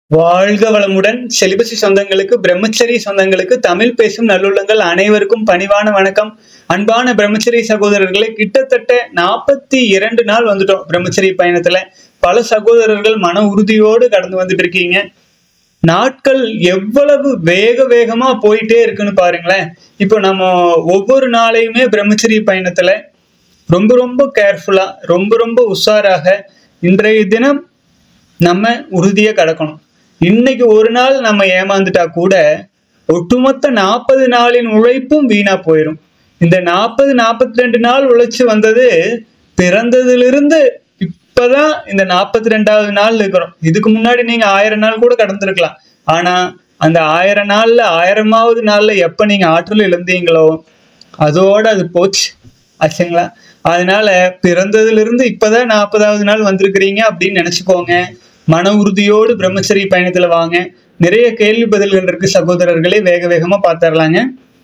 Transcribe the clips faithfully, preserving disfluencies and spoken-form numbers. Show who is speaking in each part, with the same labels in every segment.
Speaker 1: வாழ்க வளமுடன். செலிபசி சொந்தங்களுக்கு, பிரம்மச்சரி சொந்தங்களுக்கு, தமிழ் பேசும் நல்லுள்ளங்கள் அனைவருக்கும் பணிவான வணக்கம். அன்பான பிரம்மச்சரி சகோதரர்களை, கிட்டத்தட்ட நாற்பத்தி இரண்டு நாள் வந்துட்டோம் பிரம்மச்சரி பயணத்துல. பல சகோதரர்கள் மன உறுதியோடு கடந்து வந்துட்டு இருக்கீங்க. நாட்கள் எவ்வளவு வேக வேகமா போயிட்டே இருக்குன்னு பாருங்களேன். இப்போ நம்ம ஒவ்வொரு நாளையுமே பிரம்மச்சரி பயணத்துல ரொம்ப ரொம்ப கேர்ஃபுல்லா, ரொம்ப ரொம்ப உஷாராக இன்றைய தினம் நம்ம உறுதியா கடக்கணும். இன்னைக்கு ஒரு நாள் நம்ம ஏமாந்துட்டா கூட ஒட்டுமொத்த நாற்பது நாளின் உழைப்பும் வீணா போயிடும். இந்த நாற்பது நாற்பத்தி ரெண்டு நாள் உழைச்சு வந்தது பிறந்ததிலிருந்து இப்பதான் இந்த நாற்பத்தி ரெண்டாவது நாள் இருக்கிறோம். இதுக்கு முன்னாடி நீங்க ஆயிரம் நாள் கூட கடந்திருக்கலாம். ஆனா அந்த ஆயிரம் நாள்ல ஆயிரமாவது நாள்ல எப்ப நீங்க ஆற்றல் இழந்தீங்களோ அதோட அது போச்சு ஆச்சுங்களா. அதனால பிறந்ததுல இருந்து இப்பதான் நாற்பதாவது நாள் வந்திருக்கிறீங்க அப்படின்னு நினைச்சுக்கோங்க. மன உறுதியோடு பிரம்மச்சரி பயணத்துல வாங்க. நிறைய கேள்வி பதில்கள் இருக்கு சகோதரர்களே, வேக வேகமா பார்த்துடலாங்க.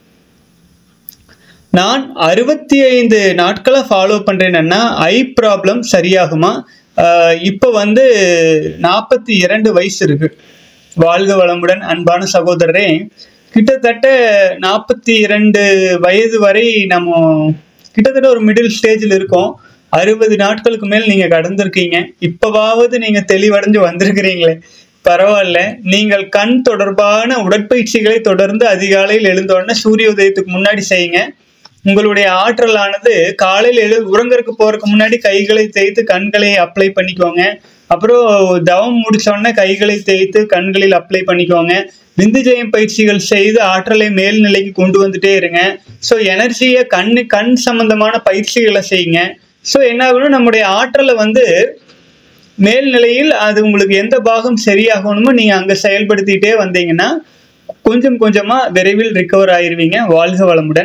Speaker 1: நான் அறுபத்தி ஐந்து நாட்களை ஃபாலோ பண்றேன்னா ஐ ப்ராப்ளம் சரியாகுமா? ஆஹ் இப்ப வந்து நாற்பத்தி இரண்டு வயசு இருக்கு. வாழ்க வளமுடன் அன்பான சகோதரரே. கிட்டத்தட்ட நாற்பத்தி இரண்டு வயது வரை நம்ம கிட்டத்தட்ட ஒரு மிடில் ஸ்டேஜில் இருக்கோம். அறுபது நாட்களுக்கு மேல் நீங்க கடந்திருக்கீங்க. இப்பவாவது நீங்க தெளிவடைஞ்சு வந்திருக்கிறீங்களே, பரவாயில்ல. நீங்கள் கண் தொடர்பான உடற்பயிற்சிகளை தொடர்ந்து அதிகாலையில் எழுந்த உடனே சூரிய உதயத்துக்கு முன்னாடி செய்யுங்க. உங்களுடைய ஆற்றலானது காலையில் எழு உறங்கறதுக்கு போறதுக்கு முன்னாடி கைகளை தேய்த்து கண்களை அப்ளை பண்ணிக்கோங்க. அப்புறம் தவம் முடிச்சோடனே கைகளை தேய்த்து கண்களில் அப்ளை பண்ணிக்கோங்க. விந்துஜயம் பயிற்சிகள் செய்து ஆற்றலை மேல்நிலைக்கு கொண்டு வந்துட்டே இருங்க. ஸோ எனர்ஜியை கண்ணு கண் சம்பந்தமான பயிற்சிகளை செய்யுங்க. ஸோ என்ன ஆகணும், நம்முடைய ஆற்றலை வந்து மேல்நிலையில் அது உங்களுக்கு எந்த பாகம் சரியாகணுமோ நீங்க அங்க செயல்படுத்திட்டே வந்தீங்கன்னா கொஞ்சம் கொஞ்சமா விரைவில் ரிகவர் ஆயிருவீங்க. வாழ்க வளமுடன்.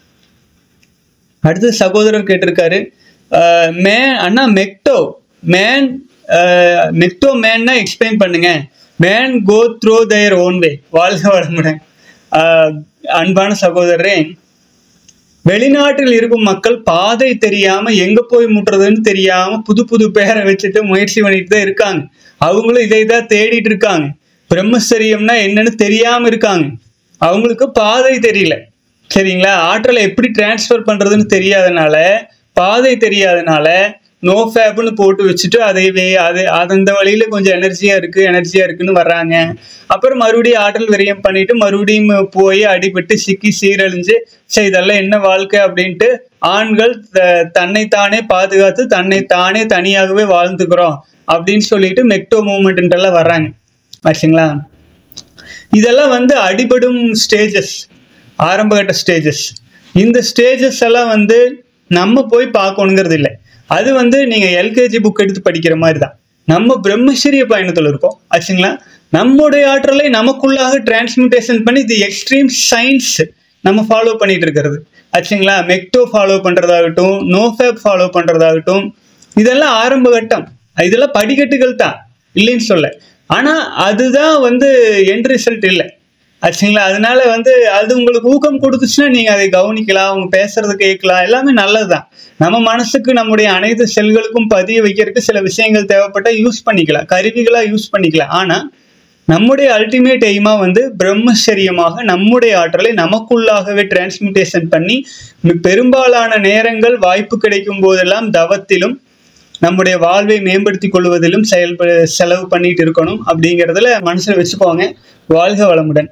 Speaker 1: அடுத்து சகோதரர் கேட்டிருக்காரு, மே அண்ணா மெக்டோ மேன் மெக்டோ மேன்னா எக்ஸ்பிளைன் பண்ணுங்க. Man go through their own way. வாழ்க வளமுடன். அன்பான சகோதரரே, வெளிநாட்டில் இருக்கும் மக்கள் பாதை தெரியாம எங்க போய் முட்டுறதுன்னு தெரியாம புது புது பேரை வச்சுட்டு முயற்சி பண்ணிட்டு தான் இருக்காங்க. அவங்களும் இதை தான் தேடிட்டு இருக்காங்க. பிரம்மச்சரியம்னா என்னன்னு தெரியாம இருக்காங்க. அவங்களுக்கு பாதை தெரியல, சரிங்களா. ஆற்றலை எப்படி டிரான்ஸ்ஃபர் பண்றதுன்னு தெரியாதனால, பாதை தெரியாதனால நோ ஃபேப்னு போட்டு வச்சுட்டு அதை அது அந்த வழியில கொஞ்சம் எனர்ஜியா இருக்கு எனர்ஜியா இருக்குன்னு வர்றாங்க. அப்புறம் மறுபடியும் ஆற்றல் விரயம் பண்ணிட்டு மறுபடியும் போய் அடிபட்டு சிக்கி சீரழிஞ்சு சரி இதெல்லாம் என்ன வாழ்க்கை அப்படின்ட்டு ஆண்கள் தன்னைத்தானே பாதுகாத்து தன்னைத்தானே தனியாகவே வாழ்ந்துக்கிறோம் அப்படின்னு சொல்லிட்டு மெக்டோ மூவ்மெண்ட் எல்லாம் வர்றாங்க ஆச்சுங்களா. இதெல்லாம் வந்து அடிபடும் ஸ்டேஜஸ், ஆரம்பகட்ட ஸ்டேஜஸ். இந்த ஸ்டேஜஸ் எல்லாம் வந்து நம்ம போய் பார்க்கணுங்கிறது இல்லை. அது வந்து நீங்க எல்கேஜி புக் எடுத்து படிக்கிற மாதிரி தான். நம்ம பிரம்மச்சரிய பயணத்துல இருக்கோம் ஆச்சுங்களா. நம்முடைய ஆற்றலை நமக்குள்ளாக டிரான்ஸ்மியூட்டேஷன் பண்ணி தி எக்ஸ்ட்ரீம் சயின்ஸ் நம்ம ஃபாலோ பண்ணிட்டு இருக்கிறது ஆச்சுங்களா. மெக்டோ ஃபாலோ பண்றதாகட்டும், நோஃபேப் ஃபாலோ பண்றதாகட்டும், இதெல்லாம் ஆரம்ப கட்டம். இதெல்லாம் படிக்கட்டுகள் தான், இல்லைன்னு சொல்ல. ஆனா அதுதான் வந்து எண்ட் ரிசல்ட் இல்லை ஆச்சுங்களா. அதனால வந்து அது உங்களுக்கு ஊக்கம் கொடுத்துச்சுன்னா நீங்க அதை கவனிக்கலாம், அவங்க பேசுறது கேட்கலாம், எல்லாமே நல்லதுதான். நம்ம மனசுக்கு நம்முடைய அனைத்து செல்களுக்கும் பதிய வைக்கிறதுக்கு சில விஷயங்கள் தேவைப்பட்டா யூஸ் பண்ணிக்கலாம், கருவிகளா யூஸ் பண்ணிக்கலாம். ஆனா நம்முடைய அல்டிமேட் எய்மா வந்து பிரம்மச்சரியமாக நம்முடைய ஆற்றலை நமக்குள்ளாகவே டிரான்ஸ்மியூட்டேஷன் பண்ணி பெரும்பாலான நேரங்கள் வாய்ப்பு கிடைக்கும் போதெல்லாம் தவத்திலும் நம்முடைய வாழ்வை மேம்படுத்தி கொள்வதிலும் செயல்ப செலவு பண்ணிட்டு இருக்கணும் அப்படிங்கிறதுல மனசுல வச்சுக்கோங்க. வாழ்க வளமுடன்.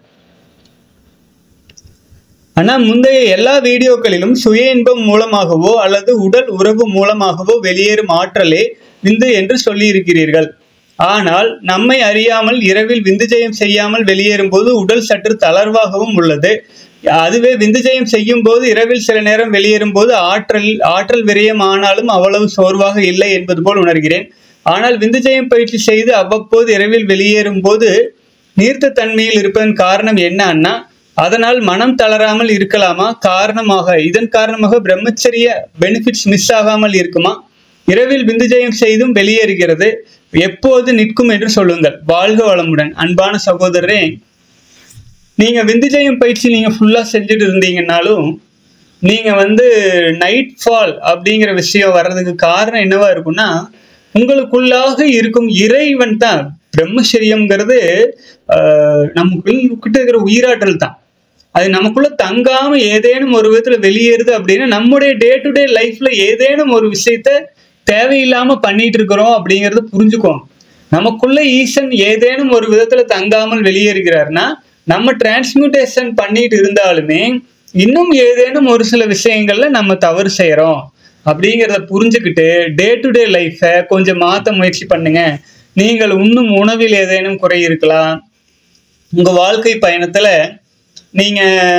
Speaker 1: ஆனா முந்தைய எல்லா வீடியோக்களிலும் சுய இன்பம் மூலமாகவோ அல்லது உடல் உறவு மூலமாகவோ வெளியேறும் ஆற்றலே விந்து என்று சொல்லி இருக்கிறீர்கள். ஆனால் நம்மை அறியாமல் இரவில் விந்துஜயம் செய்யாமல் வெளியேறும் போது உடல் சற்று தளர்வாகவும் உள்ளது. அதுவே விந்துஜயம் செய்யும் போது இரவில் சில நேரம் வெளியேறும் போது ஆற்றல் ஆற்றல் விரயம் ஆனாலும் அவ்வளவு சோர்வாக இல்லை என்பது போல் உணர்கிறேன். ஆனால் விந்துஜயம் பயிற்சி செய்து அவ்வப்போது இரவில் வெளியேறும் போது நீர்த்த தன்மையில் இருப்பதன் காரணம் என்ன அண்ணா? அதனால் மனம் தளராமல் இருக்கலாமா? காரணமாக இதன் காரணமாக பிரம்மச்சரிய பெனிஃபிட்ஸ் மிஸ் ஆகாமல் இருக்குமா? இரவில் விந்துஜயம் செய்தும் வெளியேறுகிறது, எப்போது நிற்கும் என்று சொல்லுங்கள். வாழ்க வளமுடன். அன்பான சகோதரரே, நீங்க விந்துஜயம் பயிற்சி நீங்க ஃபுல்லா செஞ்சுட்டு இருந்தீங்கன்னாலும் நீங்க வந்து நைட் ஃபால் அப்படிங்கிற விஷயம் வர்றதுக்கு காரணம் என்னவா இருக்கும்னா, உங்களுக்குள்ளாக இருக்கும் இறைவன் தான் பிரம்மச்சரியம்ங்கிறது ஆஹ் நமக்குள்ள இருக்கிற உயிராற்றல் தான். அது நமக்குள்ள தங்காம ஏதேனும் ஒரு விதத்துல வெளியேறுது அப்படின்னா நம்முடைய டே டு டே லைஃப்ல ஏதேனும் ஒரு விஷயத்த தேவையில்லாம பண்ணிட்டு இருக்கிறோம் அப்படிங்கறத புரிஞ்சுக்கோங்க. நமக்குள்ள ஈசன் ஏதேனும் ஒரு விதத்துல தங்காமல் வெளியேறுகிறார்னா நம்ம டிரான்ஸ்மியூட்டேஷன் பண்ணிட்டு இருந்தாலுமே இன்னும் ஏதேனும் ஒரு சில விஷயங்கள்ல நம்ம தவறு செய்யறோம் அப்படிங்கிறத புரிஞ்சுக்கிட்டு டே டு டே லைஃபை கொஞ்சம் மாற்ற முயற்சி பண்ணுங்க. நீங்கள் உண்ணும் உணவில் ஏதேனும் குறை இருக்கலாம். உங்க வாழ்க்கை பயணத்துல நீங்க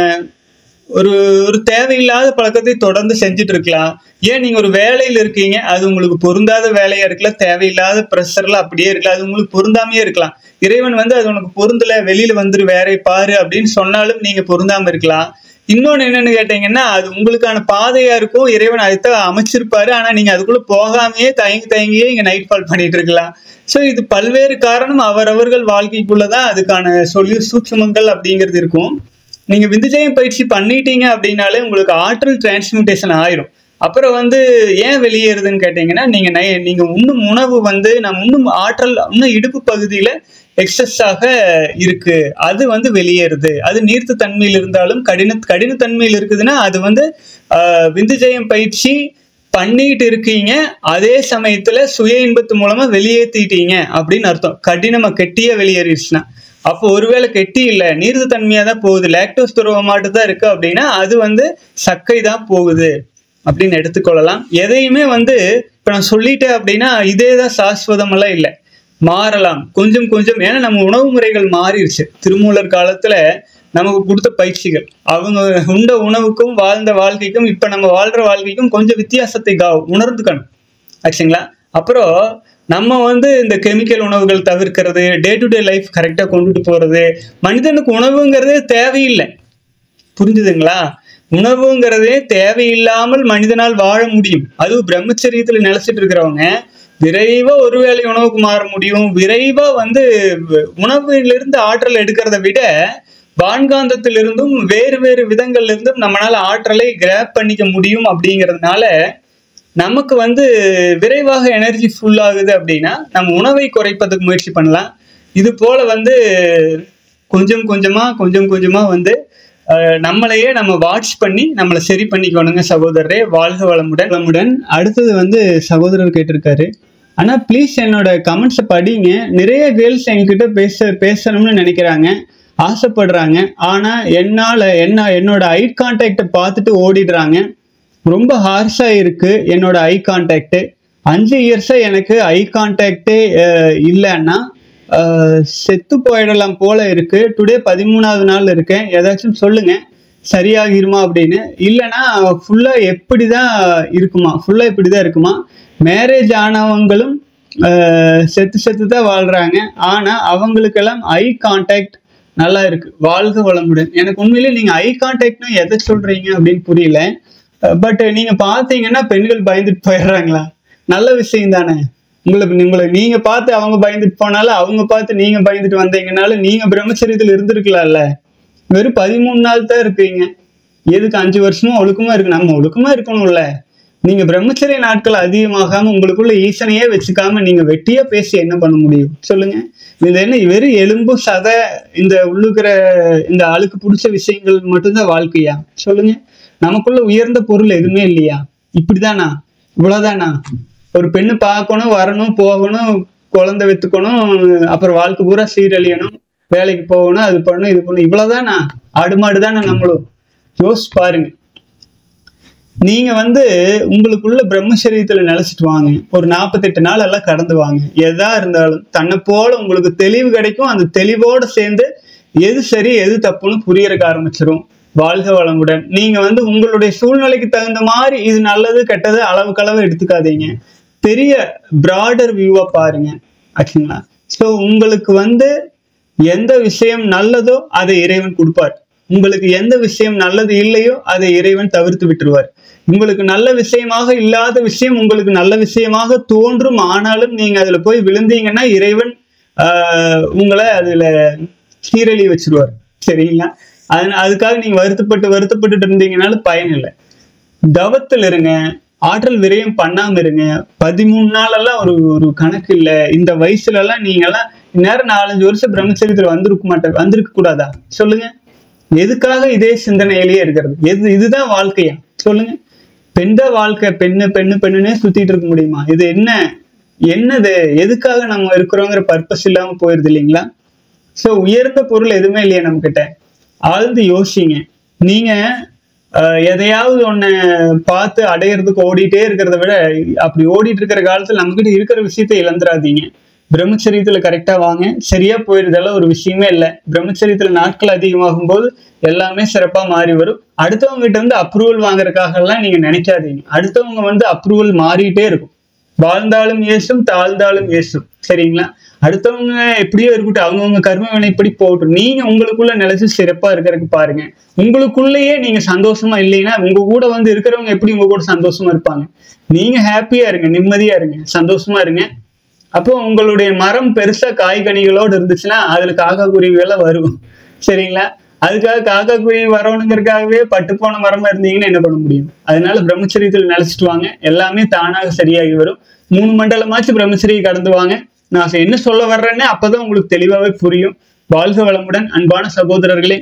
Speaker 1: ஒரு ஒரு தேவையில்லாத பழக்கத்தை தொடர்ந்து செஞ்சுட்டு இருக்கலாம். ஏன் நீங்க ஒரு வேலையில இருக்கீங்க, அது உங்களுக்கு பொருந்தாத வேலையா இருக்கலாம், தேவையில்லாத ப்ரெஷர்ல அப்படியே இருக்கலாம், அது உங்களுக்கு பொருந்தாமையே இருக்கலாம். இறைவன் வந்து அது உனக்கு பொருந்தல, வெளியில வந்துரு வேற பாரு அப்படின்னு சொன்னாலும் நீங்க பொருந்தாம இருக்கலாம். இன்னொன்னு என்னன்னு கேட்டீங்கன்னா, அது உங்களுக்கான பாதையா இருக்கும், இறைவன் அதுதான் அமைச்சிருப்பாரு. ஆனா நீங்க அதுக்குள்ள போகாமையே தயங்கி தயங்கியே இங்க நைட் ஃபால் பண்ணிட்டு இருக்கலாம். ஸோ இது பல்வேறு காரணம் அவரவர்கள் வாழ்க்கைக்குள்ளதான் அதுக்கான சொல்லி சூட்சுமங்கள் அப்படிங்கிறது இருக்கும். நீங்க விந்துஜயம் பயிற்சி பண்ணிட்டீங்க அப்படின்னாலே உங்களுக்கு ஆற்றல் டிரான்ஸ்மியூட்டேஷன் ஆயிரும். அப்புறம் வந்து ஏன் வெளியேறுதுன்னு கேட்டீங்கன்னா, நீங்க நீங்க உண்ணும் உணவு வந்து நம்ம உண்ணும் ஆற்றல் இன்னும் இடுப்பு பகுதியில எக்ஸஸாக இருக்கு, அது வந்து வெளியேறுது. அது நீர்த்த தன்மையில் இருந்தாலும் கடின கடினத்தன்மையில் இருக்குதுன்னா அது வந்து ஆஹ் விந்துஜயம் பயிற்சி பண்ணிட்டு இருக்கீங்க, அதே சமயத்துல சுய இன்பத்து மூலமா வெளியேற்றிட்டீங்க அப்படின்னு அர்த்தம். கடினமா கெட்டியா வெளியேறிடுச்சுன்னா அப்போ ஒருவேளை கெட்டி இல்லை, நீர்த்த தன்மையா தான் போகுது, லாக்டோஸ் துறவமாட்டு தான் இருக்கு அப்படின்னா அது வந்து சக்கை தான் போகுது அப்படின்னு எடுத்துக்கொள்ளலாம். எதையுமே வந்து இப்ப நான் சொல்லிட்டேன் அப்படின்னா இதே தான் சாஸ்வதமெல்லாம் இல்லை, மாறலாம் கொஞ்சம் கொஞ்சம். ஏன்னா நம்ம உணவு முறைகள் மாறிடுச்சு. திருமூலர் காலத்துல நமக்கு கொடுத்த பயிற்சிகள், அவங்க உண்ட உணவுக்கும் வாழ்ந்த வாழ்க்கைக்கும் இப்ப நம்ம வாழ்ற வாழ்க்கைக்கும் கொஞ்சம் வித்தியாசத்தை உணர்ந்துக்கணும் ஆச்சுங்களா. அப்புறம் நம்ம வந்து இந்த கெமிக்கல் உணவுகள் தவிர்க்கிறது, டே டு டே லைஃப் கரெக்டா கொண்டுட்டு போறது. மனிதனுக்கு உணவுங்கிறதே தேவையில்லை, புரிஞ்சுதுங்களா? உணவுங்கிறதே தேவையில்லாமல் மனிதனால் வாழ முடியும். அதுவும் பிரம்மச்சரியத்துல நிலைச்சிட்டு இருக்கிறவங்க விரைவா ஒரு வேளை உணவுக்கு மாற முடியும். விரைவா வந்து உணவிலிருந்து ஆற்றல் எடுக்கிறத விட வான்காந்தத்திலிருந்தும் வேறு வேறு விதங்கள்ல இருந்தும் நம்மளால ஆற்றலை கிராப் பண்ணிக்க முடியும். அப்படிங்கிறதுனால நமக்கு வந்து விரைவாக எனர்ஜி ஃபுல் ஆகுது அப்படின்னா நம்ம உணவை குறைப்பதுக்கு முயற்சி பண்ணலாம். இது போல வந்து கொஞ்சம் கொஞ்சமா கொஞ்சம் கொஞ்சமா வந்து நம்மளையே நம்ம வாட்ச் பண்ணி நம்மளை சரி பண்ணிக்கணுங்க சகோதரரே. வாழ்க வளமுடன் வளமுடன். அடுத்தது வந்து சகோதரர் கேட்டிருக்காரு, ஆனா ப்ளீஸ் என்னோட கமெண்ட்ஸை படிங்க. நிறைய கேர்ள்ஸ் என்கிட்ட பேச பேசணும்னு நினைக்கிறாங்க, ஆசைப்படுறாங்க. ஆனா என்னால என்ன என்னோட ஐ கான்டாக்டை பார்த்துட்டு ஓடிடுறாங்க. ரொம்ப ஹார்ஷா இருக்கு என்னோட ஐ கான்டாக்ட். அஞ்சு இயர்ஸா எனக்கு ஐ கான்டாக்டே இல்லைன்னா செத்து போயிடலாம் போல இருக்கு. டுடே பதிமூணாவது நாள் இருக்கேன், ஏதாச்சும் சொல்லுங்க சரியாகிருமா அப்படின்னு. இல்லைன்னா ஃபுல்லா எப்படிதான் இருக்குமா, ஃபுல்லா இப்படிதான் இருக்குமா. மேரேஜ் ஆனவங்களும் செத்து செத்து தான் வாழ்றாங்க, ஆனா அவங்களுக்கெல்லாம் ஐ கான்டாக்ட் நல்லா இருக்கு. வாழ்க வளமுடன். எனக்கு உண்மையிலேயே நீங்க ஐ கான்டாக்ட்னா எதை சொல்றீங்க அப்படின்னு புரியல. பட் நீங்க பாத்தீங்கன்னா பெண்கள் பயந்துட்டு போயிடுறாங்களா? நல்ல விஷயம் தானே. உங்களுக்கு உங்களை நீங்க பார்த்து அவங்க பயந்துட்டு போனாலும் அவங்க பார்த்து நீங்க பயந்துட்டு வந்தீங்கனாலும் நீங்க பிரம்மச்சரியத்தில் இருந்திருக்கலாம்ல. வெறும் பதிமூணு நாள் தான் இருக்கீங்க, எதுக்கு அஞ்சு வருஷமும் ஒழுக்கமா இருக்கு? நம்ம ஒழுக்கமா இருக்கணும்ல. நீங்க பிரம்மச்சரிய நாட்கள் அதிகமாகாம உங்களுக்குள்ள ஈசனையே வச்சுக்காம நீங்க வெட்டியா பேசி என்ன பண்ண முடியும் சொல்லுங்க? இது என்ன வெறும் எலும்பு சதை இந்த உள்ளுக்கிற இந்த அழுக்கு பிடிச்ச விஷயங்கள் மட்டும்தான் வாழ்க்கையா சொல்லுங்க? நமக்குள்ள உயர்ந்த பொருள் எதுவுமே இல்லையா? இப்படிதானா? இவ்வளவுதானா? ஒரு பெண்ணு பார்க்கணும், வரணும், போகணும், குழந்தை வித்துக்கணும், அப்புறம் வாழ்க்கை பூரா சீரழியணும், வேலைக்கு போகணும், அது பண்ணணும், இது பண்ணணும், இவ்வளவுதானா? ஆடு மாடுதானே நம்மளும்? யோசிச்சு பாருங்க. நீங்க வந்து உங்களுக்குள்ள பிரம்மச்சரியத்துல நிலைச்சிட்டு வாங்க. ஒரு நாற்பத்தெட்டு நாள் எல்லாம் கடந்து வாங்க. எதா இருந்தாலும் தன்னை போல உங்களுக்கு தெளிவு கிடைக்கும். அந்த தெளிவோட சேர்ந்து எது சரி எது தப்புன்னு புரியறக்க ஆரம்பிச்சிடும். வாழ்க வளமுடன். நீங்க வந்து உங்களுடைய சூழ்நிலைக்கு தகுந்த மாதிரி இது நல்லது கெட்டது அளவுக்களவு எடுத்துக்காதீங்க. பெரிய பிராடர் வியூவா பாருங்க ஆச்சுங்களா. ஸோ உங்களுக்கு வந்து எந்த விஷயம் நல்லதோ அதை இறைவன் கொடுப்பார். உங்களுக்கு எந்த விஷயம் நல்லது இல்லையோ அதை இறைவன் தவிர்த்து விட்டுருவார். உங்களுக்கு நல்ல விஷயமாக இல்லாத விஷயம் உங்களுக்கு நல்ல விஷயமாக தோன்றும், ஆனாலும் நீங்க அதுல போய் விழுந்தீங்கன்னா இறைவன் ஆஹ் உங்களை அதுல சீரழி வச்சிருவார். சரிங்களா? அது அதுக்காக நீங்க வருத்தப்பட்டு வருத்தப்பட்டு இருந்தீங்கன்னாலும் பயன் இல்லை. தவத்தில் இருங்க, ஆற்றல் விரயம் பண்ணாம இருங்க. பதிமூணு நாள் எல்லாம் ஒரு ஒரு கணக்கு இல்லை. இந்த வயசுல எல்லாம் நீங்க எல்லாம் இந்நேரம் நாலஞ்சு வருஷம் பிரம்மச்சரியத்துல வந்திருக்க மாட்டேன் வந்திருக்க கூடாதா சொல்லுங்க? எதுக்காக இதே சிந்தனையிலேயே இருக்கிறது? எது இதுதான் வாழ்க்கையா சொல்லுங்க? பெண்ட வாழ்க்கை பெண்ணு பெண்ணு பெண்ணுன்னே சுத்திட்டு இருக்க முடியுமா? இது என்ன என்னது? எதுக்காக நம்ம இருக்கிறோங்கிற பர்பஸ் இல்லாம போயிருது இல்லைங்களா? சோ உயர்ந்த பொருள் எதுவுமே இல்லையா நம்ம கிட்ட? ஆழ்ந்து யோசிங்க. நீங்க ஆஹ் எதையாவது ஒண்ணு பார்த்து அடையிறதுக்கு ஓடிட்டே இருக்கிறத விட அப்படி ஓடிட்டு இருக்கிற காலத்துல நம்ம கிட்ட இருக்கிற விஷயத்த இழந்துடாதீங்க. பிரம்மச்சரியத்துல கரெக்டா வாங்க, சரியா போயிருதெல்லாம் ஒரு விஷயமே இல்லை. பிரம்மச்சரியத்துல நாட்கள் அதிகமாகும் போது எல்லாமே சிறப்பா மாறி வரும். அடுத்தவங்க கிட்ட வந்து அப்ரூவல் வாங்குறதுக்காக எல்லாம் நீங்க நினைக்காதீங்க. அடுத்தவங்க வந்து அப்ரூவல் மாறிட்டே இருக்கும். வாழ்ந்தாலும் ஏசும், தாழ்ந்தாலும் ஏசும். சரிங்களா? அடுத்தவங்க எப்படியோ இருக்கட்டும், அவங்கவுங்க கர்ம வினை இப்படி போகட்டும். நீங்க உங்களுக்குள்ள நிலைச்சு சிறப்பா இருக்கிறதுக்கு பாருங்க. உங்களுக்குள்ளேயே நீங்க சந்தோஷமா இல்லைன்னா உங்க கூட வந்து இருக்கிறவங்க எப்படி உங்க கூட சந்தோஷமா இருப்பாங்க? நீங்க ஹாப்பியா இருங்க, நிம்மதியா இருங்க, சந்தோஷமா இருங்க. அப்போ உங்களுடைய மரம் பெருசா காய்கனிகளோடு இருந்துச்சுன்னா அதுல காக்கா குருவியெல்லாம் வரும். சரிங்களா? அதுக்காக காக்கா குருவி வரணுங்கிறதுக்காகவே பட்டு போன மரமா இருந்தீங்கன்னா என்ன பண்ண முடியும்? அதனால பிரம்மச்சரியத்தில் நிலைச்சிட்டு வாங்க, எல்லாமே தானாக சரியாகி வரும். மூணு மண்டலமாச்சு பிரம்மச்சரியை கடந்து வாங்க. நான் என்ன சொல்ல வர்றேன்னு அப்பதான் உங்களுக்கு தெளிவாவே புரியும். வாழ்க வளமுடன் அன்பான சகோதரர்களே.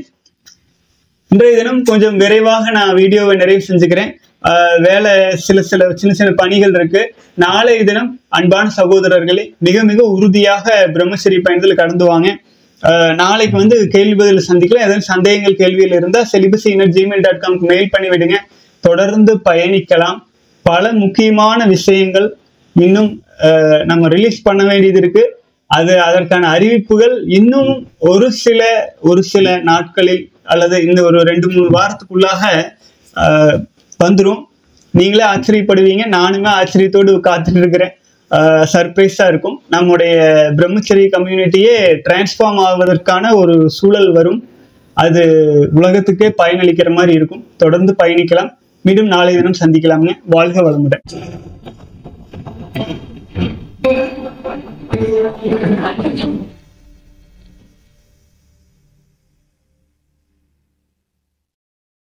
Speaker 1: இன்றைய தினம் கொஞ்சம் விரைவாக நான் வீடியோவை நிறைவு செஞ்சுக்கிறேன். ஆஹ் வேலை சில சில சின்ன சின்ன பணிகள் இருக்கு. நாளைய தினம் அன்பான சகோதரர்களே மிக மிக உறுதியாக பிரம்மச்சரிய பயணத்தில் கடந்து வாங்க. ஆஹ் நாளைக்கு வந்து கேள்வி பதில் சந்திக்கலாம். ஏதாவது சந்தேகங்கள் கேள்வியில் இருந்தால் செலிபசி ஜிமெயில் டாட் காம்க்கு மெயில் பண்ணி விடுங்க. தொடர்ந்து பயணிக்கலாம். பல முக்கியமான விஷயங்கள் இன்னும் நம்ம ரிலீஸ் பண்ண வேண்டியது இருக்கு. அது அதற்கான அறிவிப்புகள் இன்னும் ஒரு சில ஒரு சில நாட்களில் அல்லது இந்த ஒரு ரெண்டு மூணு வாரத்துக்குள்ளாக ஆஹ் வந்துடும். நீங்களே ஆச்சரியப்படுவீங்க, நானுமே ஆச்சரியத்தோடு காத்துட்டு இருக்கிறேன். சர்ப்ரைஸா இருக்கும். நம்முடைய பிரம்மச்சரிய கம்யூனிட்டியே டிரான்ஸ்ஃபார்ம் ஆவதற்கான ஒரு சூழல் வரும். அது உலகத்துக்கே பயனளிக்கிற மாதிரி இருக்கும். தொடர்ந்து பயணிக்கலாம். மீண்டும் நாளை தினம் சந்திக்கலாம்ங்க. வாழ்க வளமுடன்.
Speaker 2: Thank you.